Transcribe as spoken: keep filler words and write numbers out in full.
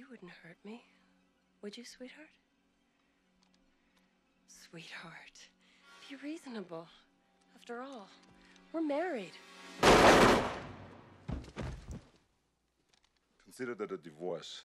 You wouldn't hurt me, would you, sweetheart? Sweetheart, be reasonable. After all, we're married. Consider that a divorce.